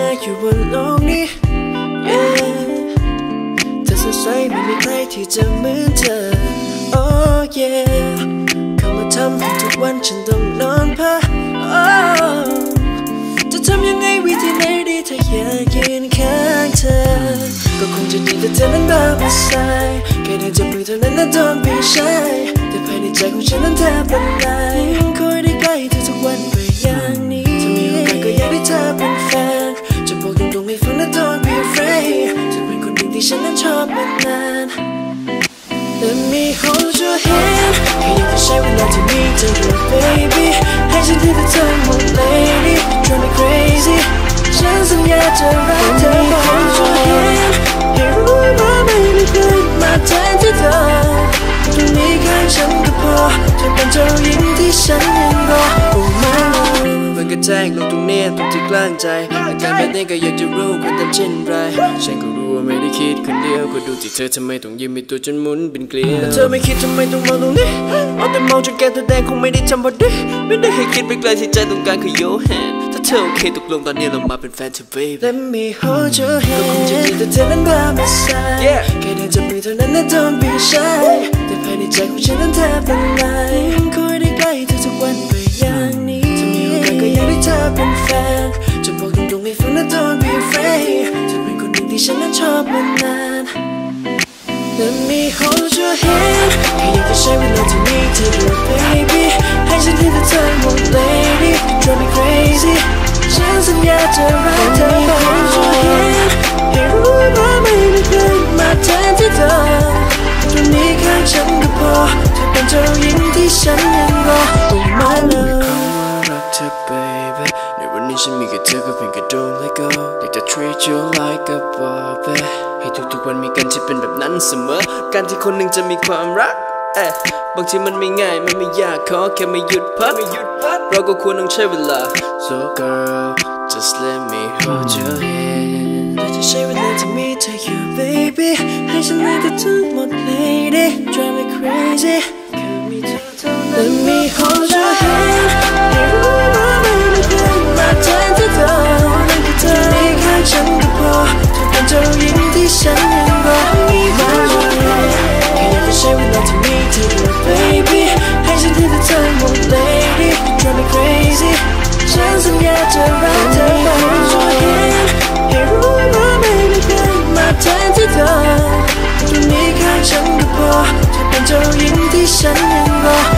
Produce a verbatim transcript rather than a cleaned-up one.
อยู่บนโลกนี้ yeah เธอสดใสไม่มีใครที่จะเหมือนเธอ oh yeah เข้ามาทำให้ทุกวันฉันต้องนอนพัก oh จะทำยังไงวิธีไหนดีถ้าอยากยืนข้างเธอก็คงจะดีแต่เธอนั้นบ้าไปใส่แค่ได้จับมือเท่านั้นนะ don't be shy แต่ภายในใจของฉันนั้นแทบเป็นลายคอยได้ใกล้เธอทุกวันไปอย่างนี้ถ้ามีโอกาสก็อยากได้เธอเป็นแฟนจะบอกตรงๆให้ฟังนะ don't be afraid จะเป็นคนหนึ่งที่ฉันนั้นชอบมานาน Let me hold your hand แค่อยากจะใช้เวลาที่มีเธออยู่ baby ให้ฉันที่เธอหมด lady drive me crazy ฉันสัญญาจะรักเธอ hold your hand ให้รู้ว่าไม่มีใครมาแทนที่เธอตรงนี้ข้างฉันก็พอเธอเป็นเจ้าหญิงที่ฉันยังรอ Oh my love มันก็แจ้งลงตรงนี้ตรงที่กลางใจอาการแบบนี้ก็อยากจะรู้ควรทำเช่นไรฉันก็รู้ว่าไม่ได้คิดคนเดียวก็ดูที่เธอทำไมต้องยิ้มมีตัวจนหมุนเป็นเกลียวแต่เธอไม่คิดทำไมต้องมองตรงนี้เอาแต่มองจนแก้มเธอแดงคงไม่ได้จำพอดีไม่ได้ให้คิดไปไกลที่ใจต้องการคือ your hand ถ้าเธอโอเคตกลงตอนนี้เรามาเป็นแฟนเธอ baby Let me hold your hand ก็คงจะดีแต่เธอนั้นบ้าไม่ใส่แค่ได้จับมือเท่านั้นนะ don't be shy แต่ภายในใจของฉันนั้นแทบเป็นลายคอยได้ใกล้เธอทุกวันไปอย่างนี้ถ้ามีโอกาสก็อยากได้เธอเป็นแฟนจะบอกตรงๆให้ฟังนะ don't be afraid จะเป็นคนหนึ่งที่ฉันนั้นชอบมานาน Let me hold your hand แค่อยากจะใช้เวลาที่มีเธออยู่ baby ให้ฉันที่เธอหมด lady drive me crazy ฉันสัญญาจะรักเธอ hold your hand ให้รู้ว่าไม่มีใครมาแทนที่เธอตรงนี้ข้างฉันก็พอเธอเป็นเจ้าหญิงที่ฉันยังรอ Oh my love รักเธอ baby ในวันนี้ฉันมีแค่เธอก็เพียงแค่โดน let go อยากจะ treat you like a Barbie ให้ทุกๆวันมีกันที่เป็นแบบนั้นเสมอการที่คนหนึ่งจะมีความรักเอ๊ะบางทีมันไม่ง่ายมันไม่ยากขอแค่ไม่หยุดพักเราก็ควรต้องใช้เวลา So girl just let me hold your hand เราจะใช้เวลาที่มีเธออยู่ baby ให้ฉันให้เธอทั้งหมด lady drive me crazy แค่มีเธอเท่านั้น Let me hold your hand ให้รู้ว่าไม่มีใครมาแทนที่เธอนั่นคือเธอในข้างฉันก็พอเธอเป็นเจ้าหญิงที่ฉันยังรอ My love แค่อยากจะใช้เวลาที่มีเธออยู่ baby ให้ฉันที่เธอหมด lady drive me crazy ฉันสัญญาจะรักเธอ Hold your hand ให้รู้ว่าไม่มีใครมาแทนที่เธอตรงนี้ข้างฉันก็พอเธอเป็นเจ้าหญิงที่ฉันยังรอ